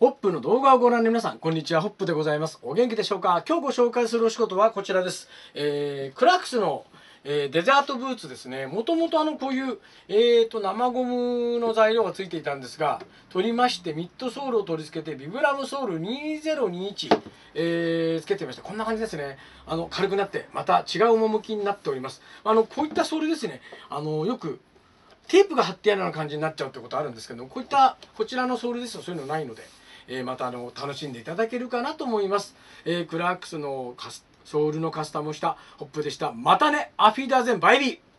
ホップの動画をご覧の皆さん、こんにちは。ホップでございます。お元気でしょうか。今日ご紹介するお仕事はこちらです。クラークスの、デザートブーツですね。もともとこういう、生ゴムの材料がついていたんですが、取りましてミッドソールを取り付けてビブラムソール2021、つけてみました。こんな感じですね。軽くなってまた違う趣になっております。こういったソールですね。よくテープが貼ってあるような感じになっちゃうってことあるんですけど、こちらのソールですとそういうのないので、また楽しんでいただけるかなと思います。クラークスのソールのカスタムをしたホップでした。またね、アフィダーゼンバイビー。